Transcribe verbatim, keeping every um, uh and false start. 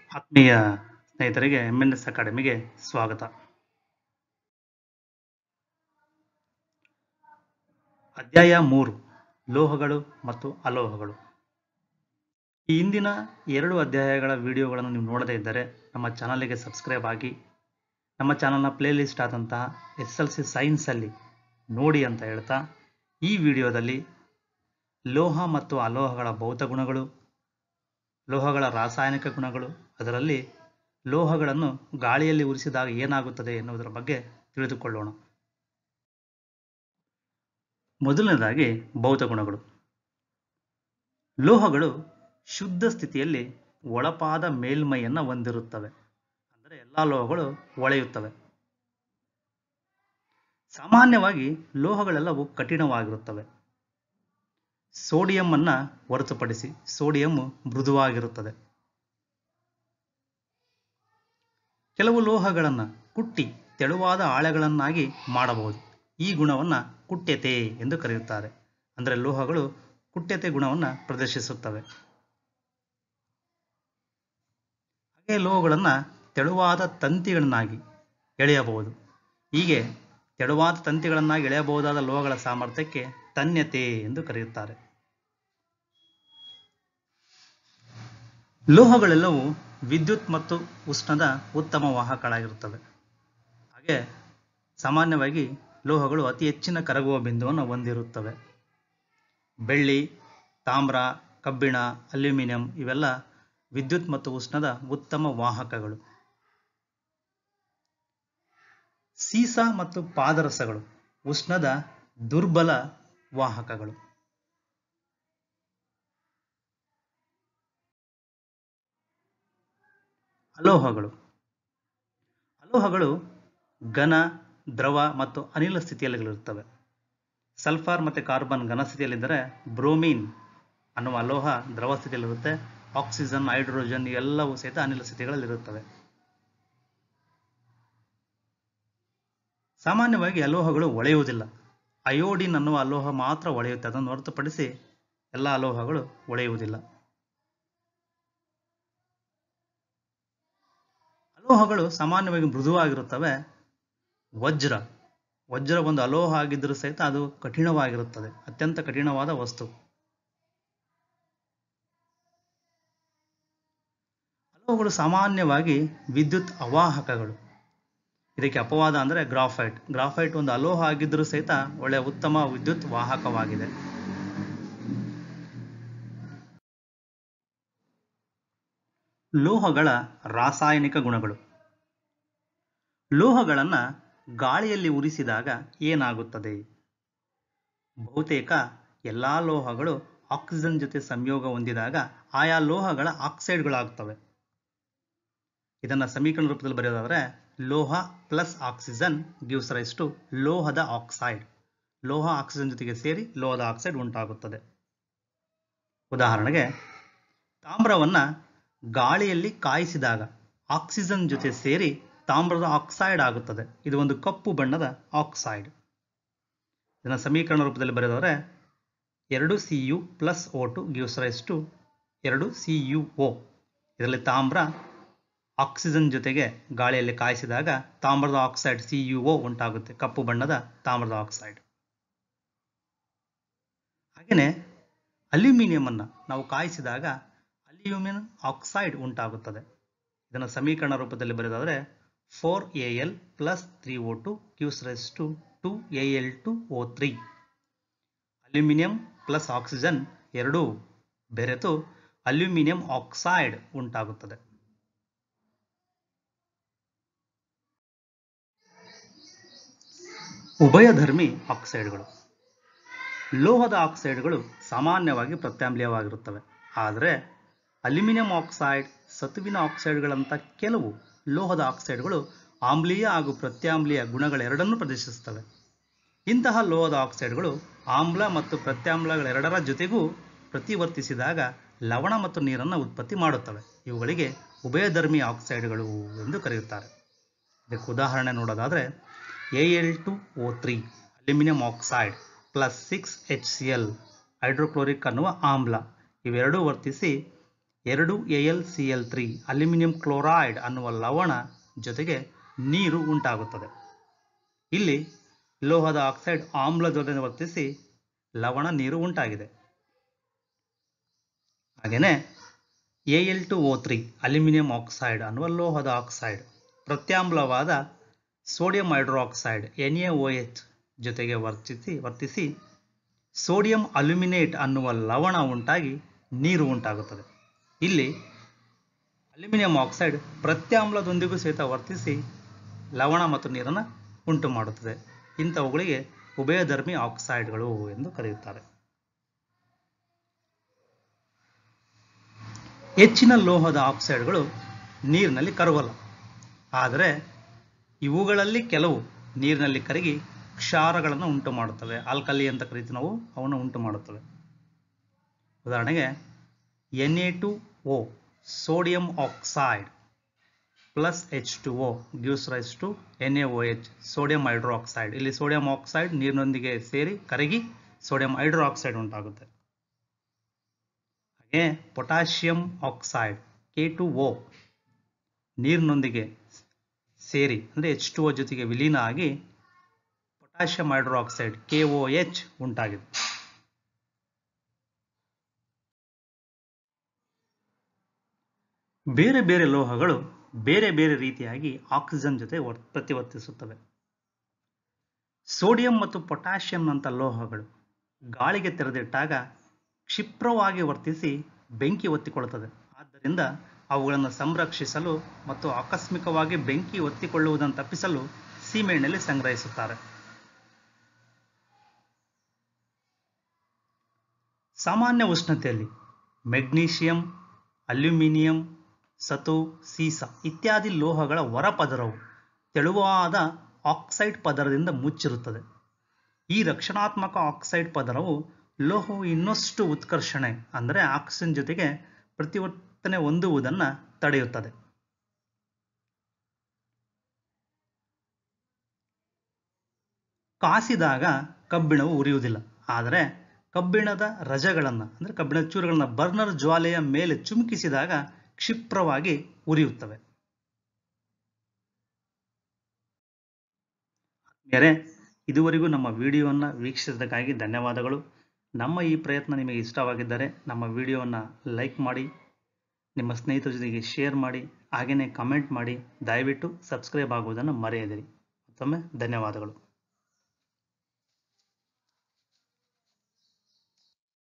ಆತ್ಮೀಯ ಸ್ನೇಹಿತರಿಗೆ M N S ಅಕಾಡೆಮಿಗೆ ಸ್ವಾಗತ. ಅಧ್ಯಾಯ ಮೂರು, ಲೋಹಗಳು ಮತ್ತು ಅಲೋಹಗಳು. ಈ ಹಿಂದಿನ ಎರಡು ಅಧ್ಯಾಯಗಳ ವಿಡಿಯೋಗಳನ್ನು ನೀವು ನೋಡದೇ ಇದ್ದರೆ ನಮ್ಮ ಚಾನಲ್ಗೆ ಸಬ್ಸ್ಕ್ರೈಬ್ ಆಗಿ, ನಮ್ಮ ಚಾನಲ್ನ ಪ್ಲೇ ಲಿಸ್ಟ್ ಆದಂತಹ ಎಸ್ ಎಲ್ ಸಿ ಸೈನ್ಸಲ್ಲಿ ನೋಡಿ ಅಂತ ಹೇಳ್ತಾ, ಈ ವಿಡಿಯೋದಲ್ಲಿ ಲೋಹ ಮತ್ತು ಅಲೋಹಗಳ ಭೌತ ಗುಣಗಳು, ಲೋಹಗಳ ರಾಸಾಯನಿಕ ಗುಣಗಳು, ಅದರಲ್ಲಿ ಲೋಹಗಳನ್ನು ಗಾಳಿಯಲ್ಲಿ ಉರಿಸಿದಾಗ ಏನಾಗುತ್ತದೆ ಎನ್ನುವುದರ ಬಗ್ಗೆ ತಿಳಿದುಕೊಳ್ಳೋಣ. ಮೊದಲನೇದಾಗಿ ಭೌತ ಗುಣಗಳು. ಲೋಹಗಳು ಶುದ್ಧ ಸ್ಥಿತಿಯಲ್ಲಿ ಒಳಪಾದ ಮೇಲ್ಮೈಯನ್ನು ಹೊಂದಿರುತ್ತವೆ. ಅಂದರೆ ಎಲ್ಲ ಲೋಹಗಳು ಹೊಳೆಯುತ್ತವೆ. ಸಾಮಾನ್ಯವಾಗಿ ಲೋಹಗಳೆಲ್ಲವೂ ಕಠಿಣವಾಗಿರುತ್ತವೆ. ಸೋಡಿಯಂ ಅನ್ನ ಹೊರತುಪಡಿಸಿ ಸೋಡಿಯಂ ಮೃದುವಾಗಿರುತ್ತದೆ. ಕೆಲವು ಲೋಹಗಳನ್ನು ಕುಟ್ಟಿ ತೆಳುವಾದ ಹಾಳೆಗಳನ್ನಾಗಿ ಮಾಡಬಹುದು. ಈ ಗುಣವನ್ನು ಕುಟ್ಯತೆ ಎಂದು ಕರೆಯುತ್ತಾರೆ. ಅಂದರೆ ಲೋಹಗಳು ಕುಟ್ಯತೆ ಗುಣವನ್ನು ಪ್ರದರ್ಶಿಸುತ್ತವೆ. ಹಾಗೆ ಲೋಹಗಳನ್ನು ತೆಳುವಾದ ತಂತಿಗಳನ್ನಾಗಿ ಎಳೆಯಬಹುದು. ಹೀಗೆ ತೆಳುವಾದ ತಂತಿಗಳನ್ನಾಗಿ ಎಳೆಯಬಹುದಾದ ಲೋಹಗಳ ಸಾಮರ್ಥ್ಯಕ್ಕೆ ತನ್ಯತೆ ಎಂದು ಕರೆಯುತ್ತಾರೆ. ಲೋಹಗಳೆಲ್ಲವೂ ವಿದ್ಯುತ್ ಮತ್ತು ಉಷ್ಣದ ಉತ್ತಮ ವಾಹಕಗಳಾಗಿರುತ್ತವೆ. ಹಾಗೆ ಸಾಮಾನ್ಯವಾಗಿ ಲೋಹಗಳು ಅತಿ ಹೆಚ್ಚಿನ ಕರಗುವ ಬಿಂದುವನ್ನು ಹೊಂದಿರುತ್ತವೆ. ಬೆಳ್ಳಿ, ತಾಮ್ರ, ಕಬ್ಬಿಣ, ಅಲ್ಯೂಮಿನಿಯಂ ಇವೆಲ್ಲ ವಿದ್ಯುತ್ ಮತ್ತು ಉಷ್ಣದ ಉತ್ತಮ ವಾಹಕಗಳು. ಸೀಸ ಮತ್ತು ಪಾದರಸಗಳು ಉಷ್ಣದ ದುರ್ಬಲ ವಾಹಕಗಳು. ಅಲೋಹಗಳು ಅಲೋಹಗಳು ಘನ, ದ್ರವ ಮತ್ತು ಅನಿಲ ಸ್ಥಿತಿಯಲ್ಲಿರುತ್ತವೆ. ಸಲ್ಫರ್ ಮತ್ತು ಕಾರ್ಬನ್ ಘನ ಸ್ಥಿತಿಯಲ್ಲಿದ್ದರೆ, ಬ್ರೋಮಿನ್ ಅನ್ನುವ ಅಲೋಹ ದ್ರವ ಸ್ಥಿತಿಯಲ್ಲಿರುತ್ತೆ. ಆಕ್ಸಿಜನ್, ಹೈಡ್ರೋಜನ್ ಎಲ್ಲವೂ ಸಹಿತ ಅನಿಲ ಸ್ಥಿತಿಗಳಲ್ಲಿರುತ್ತವೆ. ಸಾಮಾನ್ಯವಾಗಿ ಅಲೋಹಗಳು ಹೊಳೆಯುವುದಿಲ್ಲ. ಅಯೋಡಿನ್ ಅನ್ನುವ ಅಲೋಹ ಮಾತ್ರ ಹೊಳೆಯುತ್ತೆ. ಅದನ್ನು ಹೊರತುಪಡಿಸಿ ಎಲ್ಲ ಅಲೋಹಗಳು ಹೊಳೆಯುವುದಿಲ್ಲ. ಅಲೋಹಗಳು ಸಾಮಾನ್ಯವಾಗಿ ಮೃದುವಾಗಿರುತ್ತವೆ. ವಜ್ರ ವಜ್ರ ಒಂದು ಅಲೋಹ ಆಗಿದ್ದರೂ ಸಹಿತ ಅದು ಕಠಿಣವಾಗಿರುತ್ತದೆ. ಅತ್ಯಂತ ಕಠಿಣವಾದ ವಸ್ತು. ಅಲೋಹಗಳು ಸಾಮಾನ್ಯವಾಗಿ ವಿದ್ಯುತ್ ಅವಾಹಕಗಳು. ಇದಕ್ಕೆ ಅಪವಾದ ಅಂದರೆ ಗ್ರಾಫೈಟ್. ಗ್ರಾಫೈಟ್ ಒಂದು ಅಲೋಹ ಆಗಿದ್ದರೂ ಸಹಿತ ಒಳ್ಳೆಯ ಉತ್ತಮ ವಿದ್ಯುತ್ ವಾಹಕವಾಗಿದೆ. ಲೋಹಗಳ ರಾಸಾಯನಿಕ ಗುಣಗಳು. ಲೋಹಗಳನ್ನು ಗಾಳಿಯಲ್ಲಿ ಉರಿಸಿದಾಗ ಏನಾಗುತ್ತದೆ? ಬಹುತೇಕ ಎಲ್ಲಾ ಲೋಹಗಳು ಆಕ್ಸಿಜನ್ ಜೊತೆ ಸಂಯೋಗ ಹೊಂದಿದಾಗ ಆಯಾ ಲೋಹಗಳ ಆಕ್ಸೈಡ್ಗಳಾಗುತ್ತವೆ. ಇದನ್ನು ಸಮೀಕರಣ ರೂಪದಲ್ಲಿ ಬರೆಯೋದಾದರೆ, ಲೋಹ plus oxygen gives rise to ಲೋಹದ ಆಕ್ಸೈಡ್. ಲೋಹ ಆಕ್ಸಿಜನ್ ಜೊತೆಗೆ ಸೇರಿ ಲೋಹದ ಆಕ್ಸೈಡ್ ಉಂಟಾಗುತ್ತದೆ. ಉದಾಹರಣೆಗೆ, ತಾಮ್ರವನ್ನು ಗಾಳಿಯಲ್ಲಿ ಕಾಯಿಸಿದಾಗ ಆಕ್ಸಿಜನ್ ಜೊತೆ ಸೇರಿ ತಾಮ್ರದ ಆಕ್ಸೈಡ್ ಆಗುತ್ತದೆ. ಇದು ಒಂದು ಕಪ್ಪು ಬಣ್ಣದ ಆಕ್ಸೈಡ್. ಇದನ್ನು ಸಮೀಕರಣ ರೂಪದಲ್ಲಿ ಬರೆಯೋದಾದರೆ, ಎರಡು C U plus O two gives rise to ಎರಡು ಸಿ ಯು ಓ. ಇದರಲ್ಲಿ ತಾಮ್ರ ಆಕ್ಸಿಜನ್ ಜೊತೆಗೆ ಗಾಳಿಯಲ್ಲಿ ಕಾಯಿಸಿದಾಗ ತಾಮ್ರದ ಆಕ್ಸೈಡ್ ಸಿ ಯು ಓ ಉಂಟಾಗುತ್ತೆ. ಕಪ್ಪು ಬಣ್ಣದ ತಾಮ್ರದ ಆಕ್ಸೈಡ್. ಹಾಗೆಯೇ ಅಲ್ಯೂಮಿನಿಯಂ ಅನ್ನು ನಾವು ಕಾಯಿಸಿದಾಗ ಅಲ್ಯೂಮಿನಿಯಂ ಆಕ್ಸೈಡ್ ಉಂಟಾಗುತ್ತದೆ. ಇದನ್ನು ಸಮೀಕರಣ ರೂಪದಲ್ಲಿ ಬರೆಯೋದಾದರೆ, four A L plus three O two gives rise to two A L two O three. Aluminium plus oxygen ಎರಡೂ ಬೆರೆತು ಅಲ್ಯೂಮಿನಿಯಂ ಆಕ್ಸೈಡ್ ಉಂಟಾಗುತ್ತದೆ. ಉಭಯಧರ್ಮಿ ಆಕ್ಸೈಡ್ಗಳು. ಲೋಹದ ಆಕ್ಸೈಡ್ಗಳು ಸಾಮಾನ್ಯವಾಗಿ ಪ್ರತ್ಯಾಮ್ಲೀಯವಾಗಿರುತ್ತವೆ. ಆದರೆ ಅಲ್ಯೂಮಿನಿಯಂ ಆಕ್ಸೈಡ್, ಸತುವಿನ ಆಕ್ಸೈಡ್ಗಳಂಥ ಕೆಲವು ಲೋಹದ ಆಕ್ಸೈಡ್ಗಳು ಆಮ್ಲೀಯ ಹಾಗೂ ಪ್ರತ್ಯಾಮ್ಲೀಯ ಗುಣಗಳೆರಡನ್ನೂ ಪ್ರದರ್ಶಿಸುತ್ತವೆ. ಇಂತಹ ಲೋಹದ ಆಕ್ಸೈಡ್ಗಳು ಆಮ್ಲ ಮತ್ತು ಪ್ರತ್ಯಾಮ್ಲಗಳೆರಡರ ಜೊತೆಗೂ ಪ್ರತಿವರ್ತಿಸಿದಾಗ ಲವಣ ಮತ್ತು ನೀರನ್ನು ಉತ್ಪತ್ತಿ ಮಾಡುತ್ತವೆ. ಇವುಗಳಿಗೆ ಉಭಯಧರ್ಮಿ ಆಕ್ಸೈಡ್ಗಳು ಎಂದು ಕರೆಯುತ್ತಾರೆ. ಇದಕ್ಕೆ ಉದಾಹರಣೆ ನೋಡೋದಾದರೆ, A L two O three aluminium oxide plus six H C L hydrochloric ಅನ್ನುವ ಆಮ್ಲ. ಇವೆರಡೂ ವರ್ತಿಸಿ ಎರಡು A L C L three aluminium chloride ಅನ್ನುವ ಲವಣ ಜೊತೆಗೆ ನೀರು ಉಂಟಾಗುತ್ತದೆ. ಇಲ್ಲಿ ಲೋಹದ ಆಕ್ಸೈಡ್ ಆಮ್ಲ ಜೊತೆ ವರ್ತಿಸಿ ಲವಣ ನೀರು ಉಂಟಾಗಿದೆ. ಹಾಗೆಯೇ A L two O three aluminium oxide ಅನ್ನುವ ಲೋಹದ ಆಕ್ಸೈಡ್ ಪ್ರತ್ಯಾಮ್ಲವಾದ sodium hydroxide N A O H ಜೊತೆಗೆ ವರ್ತಿಸಿ ವರ್ತಿಸಿ ಸೋಡಿಯಂ ಅಲ್ಯೂಮಿನೇಟ್ ಅನ್ನುವ ಲವಣ ಉಂಟಾಗಿ ನೀರು ಉಂಟಾಗುತ್ತದೆ. ಇಲ್ಲಿ ಅಲ್ಯೂಮಿನಿಯಂ ಆಕ್ಸೈಡ್ ಪ್ರತ್ಯಾಮ್ಲದೊಂದಿಗೂ ಸಹಿತ ವರ್ತಿಸಿ ಲವಣ ಮತ್ತು ನೀರನ್ನು ಉಂಟು ಮಾಡುತ್ತದೆ. ಇಂಥವುಗಳಿಗೆ ಉಭಯಧರ್ಮಿ ಆಕ್ಸೈಡ್ಗಳು ಎಂದು ಕರೆಯುತ್ತಾರೆ. ಹೆಚ್ಚಿನ ಲೋಹದ ಆಕ್ಸೈಡ್ಗಳು ನೀರಿನಲ್ಲಿ ಕರಗಲ್ಲ. ಆದರೆ ಇವುಗಳಲ್ಲಿ ಕೆಲವು ನೀರಿನಲ್ಲಿ ಕರಗಿ ಕ್ಷಾರಗಳನ್ನು ಉಂಟು ಮಾಡುತ್ತವೆ. ಆಲ್ಕಲಿ ಅಂತ ಕರಿತೀವಿ ನಾವು, ಅವನ್ನು ಉಂಟು ಮಾಡುತ್ತವೆ. ಉದಾಹರಣೆಗೆ N A two O sodium oxide plus H two O gives rise to N A O H sodium hydroxide. ಇಲ್ಲಿ ಸೋಡಿಯಂ ಆಕ್ಸೈಡ್ ನೀರಿನೊಂದಿಗೆ ಸೇರಿ ಕರಗಿ ಸೋಡಿಯಂ ಹೈಡ್ರಾಕ್ಸೈಡ್ ಉಂಟಾಗುತ್ತೆ. ಹಾಗೆ potassium oxide K two O ನೀರಿನೊಂದಿಗೆ ಸೇರಿ ಅಂದರೆ ಎಚ್ ಟು ಓ ಜೊತೆಗೆ ವಿಲೀನ ಆಗಿ potassium hydroxide K O H ಉಂಟಾಗಿದೆ. ಬೇರೆ ಬೇರೆ ಲೋಹಗಳು ಬೇರೆ ಬೇರೆ ರೀತಿಯಾಗಿ ಆಕ್ಸಿಜನ್ ಜೊತೆ ಪ್ರತಿವರ್ತಿಸುತ್ತವೆ. ಸೋಡಿಯಂ ಮತ್ತು ಪೊಟ್ಯಾಷಿಯಂನಂಥ ಲೋಹಗಳು ಗಾಳಿಗೆ ತೆರೆದಿಟ್ಟಾಗ ಕ್ಷಿಪ್ರವಾಗಿ ವರ್ತಿಸಿ ಬೆಂಕಿ ಹೊತ್ತಿಕೊಳ್ಳುತ್ತದೆ. ಆದ್ದರಿಂದ ಅವುಗಳನ್ನು ಸಂರಕ್ಷಿಸಲು ಮತ್ತು ಆಕಸ್ಮಿಕವಾಗಿ ಬೆಂಕಿ ಹೊತ್ತಿಕೊಳ್ಳುವುದನ್ನು ತಪ್ಪಿಸಲು ಸೀಮೆಎಣ್ಣೆಯಲ್ಲಿ ಸಂಗ್ರಹಿಸುತ್ತಾರೆ. ಸಾಮಾನ್ಯ ಉಷ್ಣತೆಯಲ್ಲಿ ಮೆಗ್ನೀಷಿಯಂ, ಅಲ್ಯೂಮಿನಿಯಂ, ಸತು, ಸೀಸ ಇತ್ಯಾದಿ ಲೋಹಗಳ ಹೊರಪದರವು ತೆಳುವಾದ ಆಕ್ಸೈಡ್ ಪದರದಿಂದ ಮುಚ್ಚಿರುತ್ತದೆ. ಈ ರಕ್ಷಣಾತ್ಮಕ ಆಕ್ಸೈಡ್ ಪದರವು ಲೋಹವು ಇನ್ನಷ್ಟು ಉತ್ಕರ್ಷಣೆ ಅಂದರೆ ಆಕ್ಸಿಜನ್ ಜೊತೆಗೆ ಪ್ರತಿವರ್ತನೆ ಹೊಂದುವುದನ್ನು ತಡೆಯುತ್ತದೆ. ಕಾಸಿದಾಗ ಕಬ್ಬಿಣವು ಉರಿಯುವುದಿಲ್ಲ. ಆದರೆ ಕಬ್ಬಿಣದ ರಜಗಳನ್ನು ಅಂದರೆ ಕಬ್ಬಿಣದ ಚೂರುಗಳನ್ನು ಬರ್ನರ್ ಜ್ವಾಲೆಯ ಮೇಲೆ ಚುಮುಕಿಸಿದಾಗ ಕ್ಷಿಪ್ರವಾಗಿ ಉರಿಯುತ್ತವೆ. ಬೇರೆ ಇದುವರೆಗೂ ನಮ್ಮ ವಿಡಿಯೋವನ್ನು ವೀಕ್ಷಿಸಿದ್ದಕ್ಕಾಗಿ ಧನ್ಯವಾದಗಳು. ನಮ್ಮ ಈ ಪ್ರಯತ್ನ ನಿಮಗೆ ಇಷ್ಟವಾಗಿದ್ದರೆ ನಮ್ಮ ವಿಡಿಯೋವನ್ನು ಲೈಕ್ ಮಾಡಿ, ನಿಮ್ಮ ಸ್ನೇಹಿತರ ಜೊತೆಗೆ ಶೇರ್ ಮಾಡಿ, ಹಾಗೆಯೇ ಕಮೆಂಟ್ ಮಾಡಿ. ದಯವಿಟ್ಟು ಸಬ್ಸ್ಕ್ರೈಬ್ ಆಗುವುದನ್ನು ಮರೆಯದಿರಿ. ಮತ್ತೊಮ್ಮೆ ಧನ್ಯವಾದಗಳು.